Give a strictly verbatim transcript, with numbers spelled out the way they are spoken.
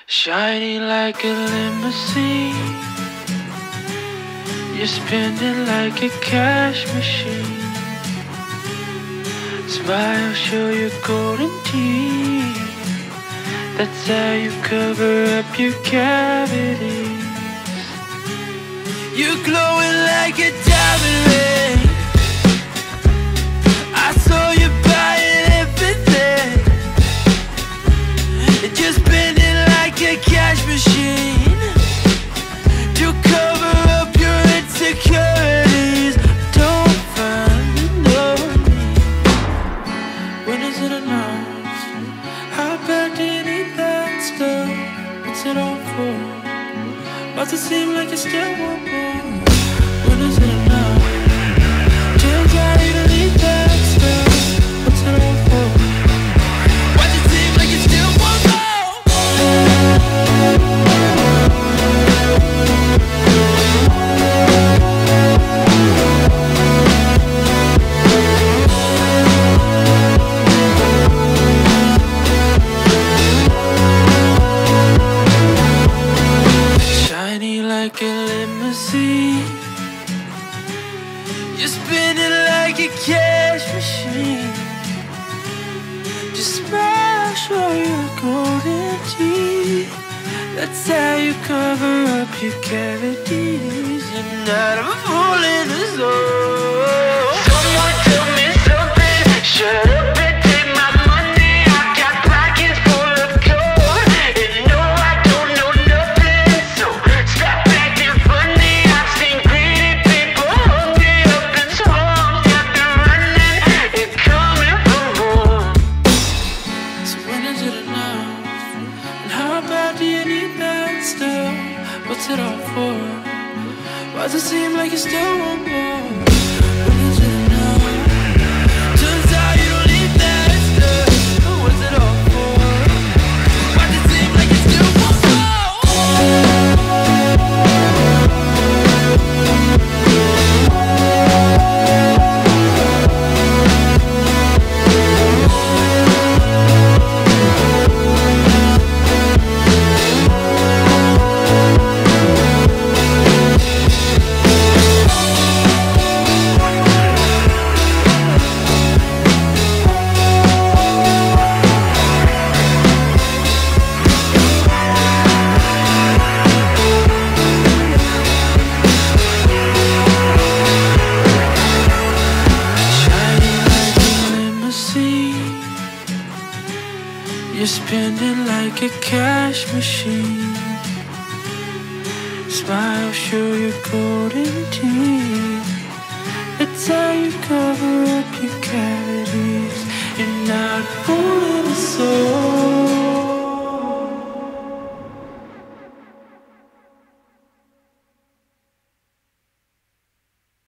Shining like a limousine, you're spinning like a cash machine. Smile, show your golden teeth. That's how you cover up your cavities. You're glowing like a diamond ring. I saw you buying everything. And you're spinning like a cash machine to cover up your insecurities. Don't find no need. When is it enough? How bad do you need that stuff? What's it all for? Why's it seem like you still want more? When is it enough? Turns out you don't need that stuff. What's it all for? Why's it seem like you still want more? Shiny like a limousine, you're spinning like a cash machine. Just smile, show your golden teeth. That's how you cover up your cavities. You're not a fool in the soul. Someone tell me something. Shut up and take my money. I got pockets full of gold, and no, I don't know nothing. So stop acting funny. I've seen greedy people hungry up in swamps. Got them running and coming for more. So when is it enough? And how bad do you need that stuff? What's it all for? Why does it seem like you still want more? When is it enough? Turns out you don't need that stuff. What's it all for? Why does it seem like you still want You're spinning like a cash machine. Smile, show your golden teeth. That's how you cover up your cavities. You're not fooling the soul.